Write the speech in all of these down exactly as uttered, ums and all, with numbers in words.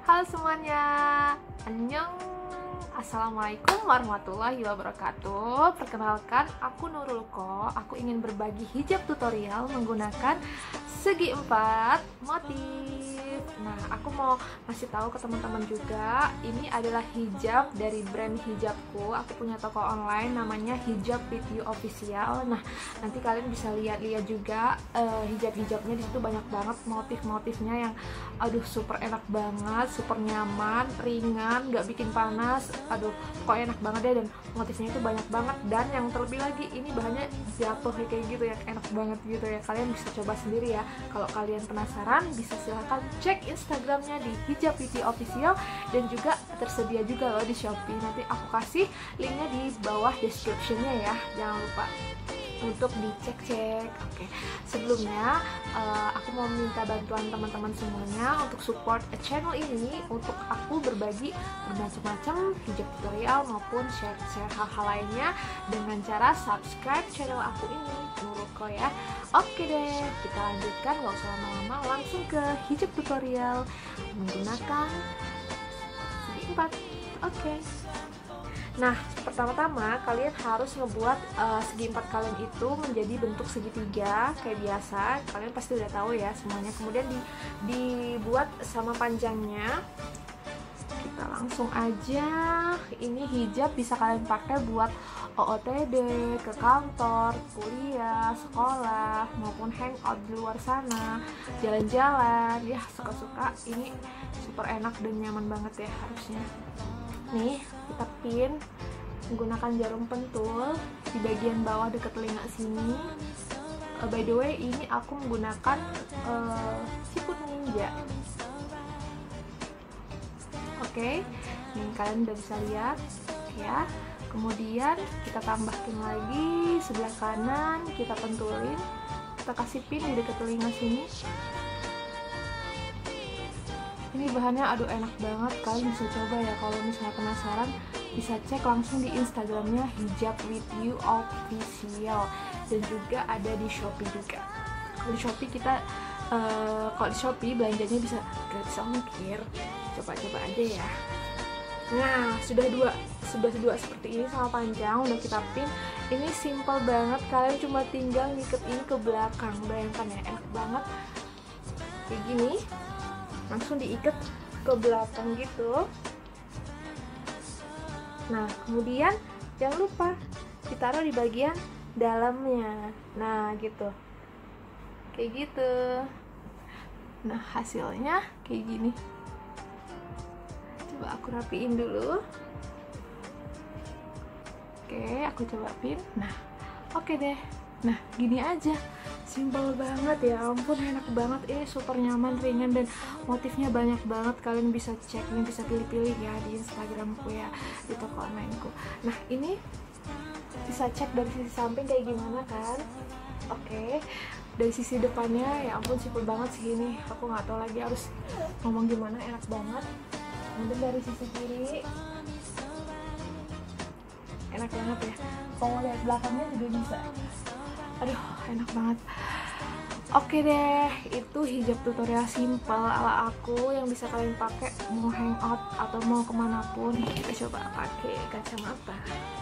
Halo semuanya, annyeong. Assalamualaikum warahmatullahi wabarakatuh. Perkenalkan, aku Nurul Ko. Aku ingin berbagi hijab tutorial menggunakan segi empat motif. Nah, aku mau ngasih tahu ke teman-teman juga, ini adalah hijab dari brand hijabku. Aku punya toko online namanya Hijab With You Official. Nah, nanti kalian bisa lihat-lihat juga uh, hijab-hijabnya. Di situ banyak banget motif-motifnya yang aduh super enak banget, super nyaman, ringan, nggak bikin panas. Aduh, kok enak banget deh, dan motifnya itu banyak banget. Dan yang terlebih lagi, ini bahannya jatuh kayak gitu ya, enak banget gitu ya. Kalian bisa coba sendiri ya. Kalau kalian penasaran, bisa silahkan cek Instagramnya di Hijab With You Official, dan juga tersedia juga loh di Shopee. Nanti aku kasih linknya di bawah descriptionnya ya, jangan lupa untuk dicek-cek. Oke, sebelumnya uh, aku mau minta bantuan teman-teman semuanya untuk support channel ini, untuk aku berbagi bermacam-macam hijab tutorial maupun share-share hal-hal lainnya dengan cara subscribe channel aku ini, Nurul Ko ya. Oke deh, kita lanjutkan, gak usah lama-lama, langsung ke hijab tutorial menggunakan segi empat. Oke. Nah, pertama-tama kalian harus ngebuat uh, segi empat kalian itu menjadi bentuk segitiga kayak biasa. Kalian pasti udah tahu ya semuanya. Kemudian di, dibuat sama panjangnya. Kita langsung aja. Ini hijab bisa kalian pakai buat O O T D, ke kantor, kuliah, sekolah, maupun hangout di luar sana, jalan-jalan. Ya, suka-suka. Ini super enak dan nyaman banget ya harusnya. Nih, kita pin menggunakan jarum pentul di bagian bawah dekat telinga sini. Uh, by the way, ini aku menggunakan uh, siput ninja. Oke, okay. Nih kalian udah bisa lihat ya. Kemudian kita tambahkan lagi sebelah kanan, kita pentulin, kita kasih pin di dekat telinga sini. Ini bahannya aduh enak banget, kalian bisa coba ya. Kalau misalnya penasaran, bisa cek langsung di Instagramnya Hijab With You Official, dan juga ada di Shopee juga. Kalau di Shopee kita, uh, kalau di Shopee belanjanya bisa gratis ongkir. Coba-coba aja ya. Nah, sudah dua, sudah dua seperti ini sama panjang, udah kita pin. Ini simple banget, kalian cuma tinggal ngikat ini ke belakang. Bayangkan ya, enak banget. Kayak gini. Langsung diikat ke belakang gitu. Nah, kemudian jangan lupa ditaruh di bagian dalamnya. Nah, gitu. Kayak gitu. Nah, hasilnya kayak gini. Coba aku rapiin dulu. Oke, aku coba pin. Nah, oke deh. Nah, gini aja. Simple banget ya ampun, enak banget. Eh, super nyaman, ringan, dan motifnya banyak banget. Kalian bisa cek nih, bisa pilih-pilih ya di Instagramku ya, di toko onlineku. Nah, ini bisa cek dari sisi samping kayak gimana kan. Oke, dari sisi depannya ya ampun simple banget sih ini. Aku nggak tahu lagi harus ngomong gimana, enak banget. Kemudian dari sisi kiri enak banget ya. Kalau lihat belakangnya juga bisa. Aduh, enak banget. Oke deh, itu hijab tutorial simple ala aku yang bisa kalian pakai mau hangout atau mau kemanapun. Kita coba pakai kacamata.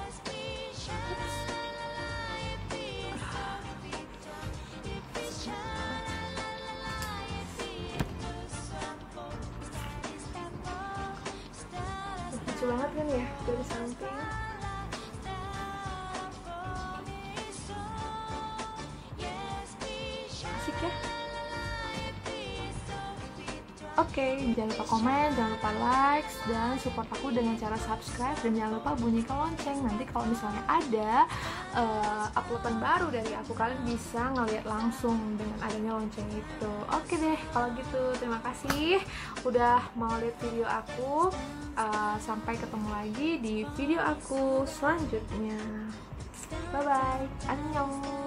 Lucu banget kan ya dari samping. Ya. Oke, okay, jangan lupa komen, jangan lupa like, dan support aku dengan cara subscribe, dan jangan lupa bunyikan lonceng. Nanti kalau misalnya ada uh, uploadan baru dari aku, kalian bisa ngeliat langsung dengan adanya lonceng itu. Oke okay deh, kalau gitu terima kasih udah mau lihat video aku. Uh, sampai ketemu lagi di video aku selanjutnya. Bye bye, annyeong.